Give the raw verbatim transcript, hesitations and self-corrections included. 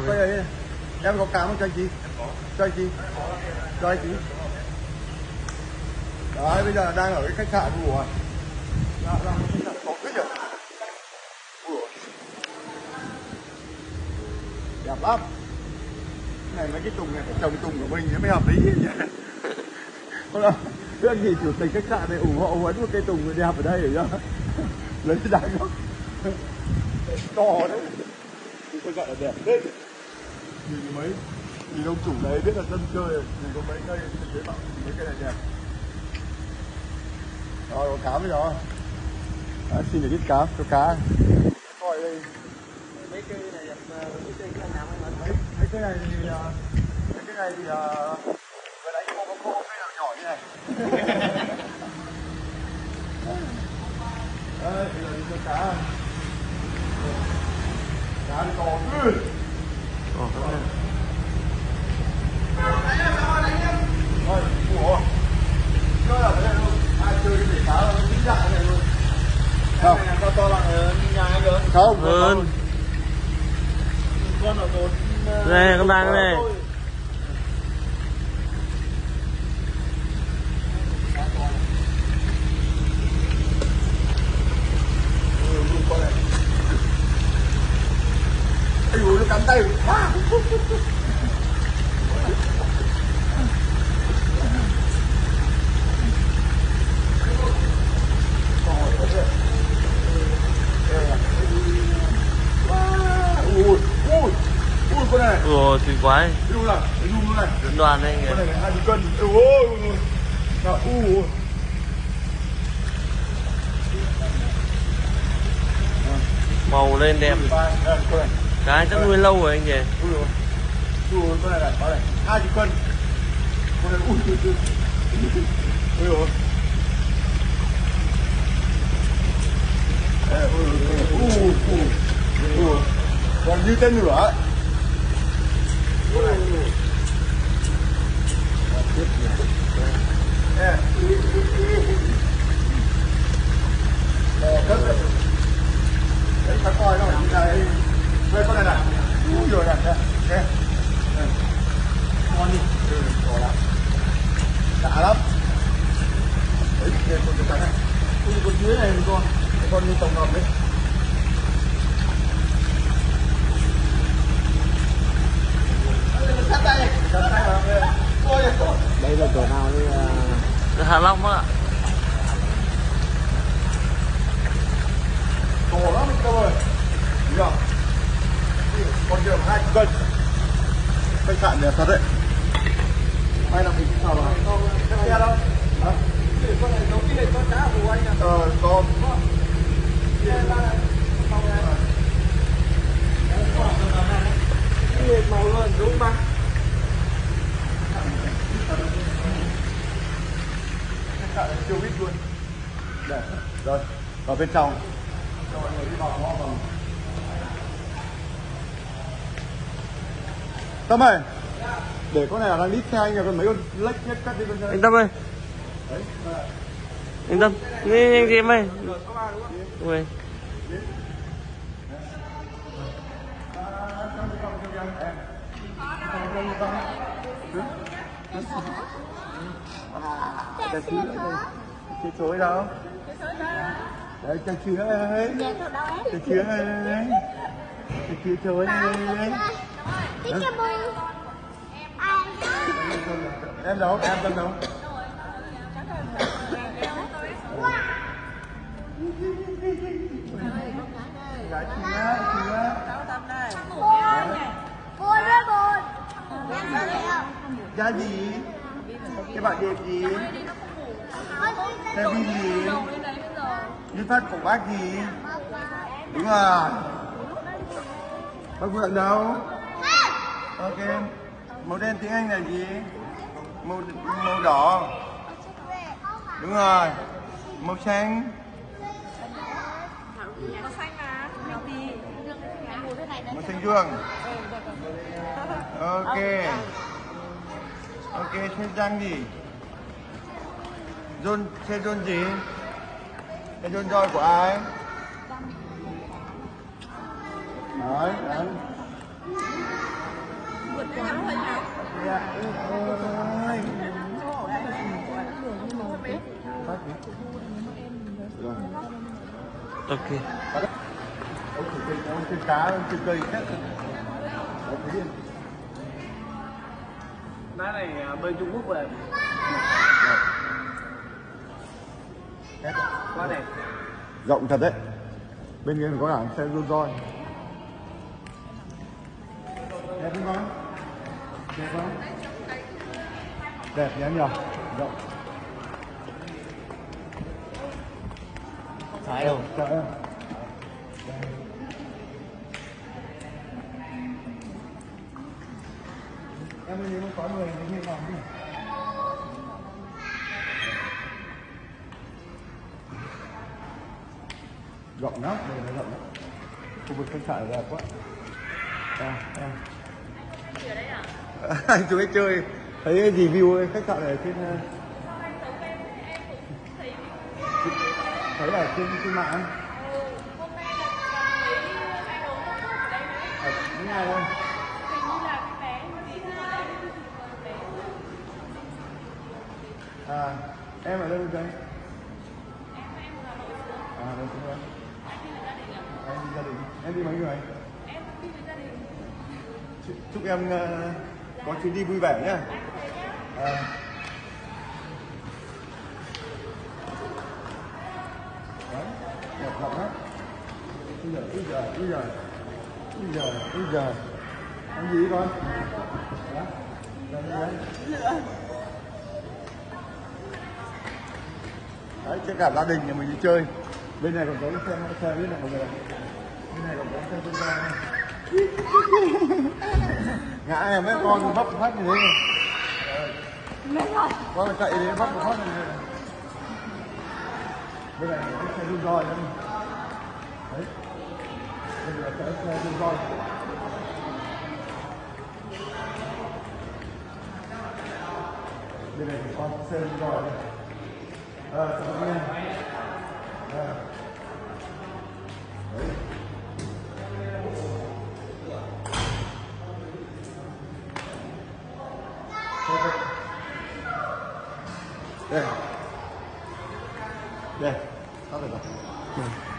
quay đây. Em có cám không cho anh chị? Cho anh chị. Cho anh chị. Đấy, bây giờ đang ở cái khách sạn của là là một khách sạn có thích rồi. Đẹp lắm. Cái này mấy cái tùng này phải trồng tùng của mình mới hợp lý nhỉ. Không đâu. Thế anh chị chủ tịch khách sạn này ủng hộ ấn một cây tùng đẹp ở đây hiểu chưa? Lấy đáng lắm. To đấy. Tôi gọi là đẹp đấy. Nhìn mấy nhìn ông chủ đấy biết là dân chơi rồi. Nhìn có mấy cây thế bảo mấy cây này đẹp. Rồi có cá với đó. À, xin được ít cá cho cá. Coi đây. Mấy cây này đẹp mấy cây này nào mấy mấy cây này thì mấy cây này thì vừa đánh không có khô cây nào nhỏ như này. Đây, bây giờ đi cho cá. Cá đi to. Ồ, rồi, ủa chơi ở đây luôn, ai chơi cái bể cá nó chính dạng này luôn. Không, to to bằng nhà anh rồi. Không, hơn. Con ở một Đây, con đang này. Ây dồi, nó cắn tay. Ui, ui, ui con này. Ồ, tuyệt quá. Luôn này, luôn luôn này. Dẫn đoàn đây Con kìa. này hai cân. Ui, ui, ui, ui. Màu lên đẹp. Cái chắc nuôi lâu rồi anh nhỉ. Ui ui, ui con này này, con này hai chục cân. Con này ui ui ui. Ui ui. Ui ui ui. Ui. Còn như tên lửa ấy. Con này. Tiếp này. Nè. Ờ, cất đấy. Đấy, ta coi nó như này. Đây con này này. Úi giời này, nè. Nè. Ngon đi. Ừ, to lắm. Đã lắm. Đấy, đây con cái này. Ui, con dưới này một con. Cái con như tổng hợp đấy. Sát tay. Sát tay hả? Ôi, đây là chỗ nào đi? Hạ Long á. To lắm các ơi. Thấy không? Con kia hai cân. Khách sạn đẹp thật đấy. May là mình sao mà không xe đâu. Hả? Con này giống như con cá của anh à? Ờ, con. Cái màu luôn đúng không? Khách sạn này siêu vip luôn. Đẹp. Rồi, vào bên trong. Cho mọi người đi vào ngõ vòng. Tâm ơi, để con này ở đang lít xe anh, còn mấy con lách hết cắt đi bên đây. Anh Tâm ơi. Đấy, Anh Tâm, nghe anh em ơi. Ui. Cái chối đâu? Đấy, cái chứa ấy. Cái chứa ấy. Cái chứa chối ấy. Em đâu? Em Tâm đâu? Gái chứa, chứa. Buồn đấy buồn. Ra gì? Cái bạn đẹp gì? Xe vi gì? Như phát của bác gì? Đúng rồi. Bác Vượng đâu? Ok. Màu đen tiếng Anh là gì? Màu, màu đỏ. Đúng rồi. Màu xanh. Màu xanh mà. Màu xanh dương. Ok. Ok, xe răng gì? John, xe John gì? Xe John Joy của ai? Đấy, đấy. ngắm hình hả? Dạ. Ôi. Rồi. Ok. Ông chỉ cây, ông cây cá, ông cây cây hết. Má này bên Trung Quốc về. Quá đẹp. Rộng thật đấy. Bên kia có cả xe Rolls Royce. Đẹp không con? Đẹp không? Đẹp nhá nhờ. Rộng. Phải đâu? Trời ơi. Em ơi, nếu mà có người thì hiện lòng đi. Rộng lắm, đây là rộng lắm. Khu vực khách sạn đẹp quá. À, à. Ở đây à? Anh chú ấy chơi, thấy review khách sạn này trên thấy ở trên trên mạng. Ừ, hôm nay là mấy hai đồ tốt ở đây đấy. Ở những ngày đây. Hình như là cái bé mà đi ra đây. À, em ở đâu đây? Em em là nội xuống. À, đây xuống đây. Anh đi với gia đình à? Em đi gia đình. Em đi mấy người? Em đi với gia đình. Chúc, chúc em uh, có chuyến đi vui vẻ nhá. Anh thế nhá. À. Đấy, đẹp lắm đấy. Bây giờ, bây giờ, bây giờ, bây giờ, bây giờ. Ăn gì con? Đó. Đây, đây. Đấy, cho cả gia đình nhà mình đi chơi. Bên này còn có xe xe biết này mọi người. Bên này còn có xe bên ra này. Ngã này mấy con vấp phát như thế này. Mệt rồi. Con chạy đến vấp một phát này. Bên này có xe Rolls Royce nữa. Đấy. Bên này có xe Rolls Royce. Bên này có xe Rolls Royce. À, chào các em. À. Đấy. Đây. Đây. Tắt rồi.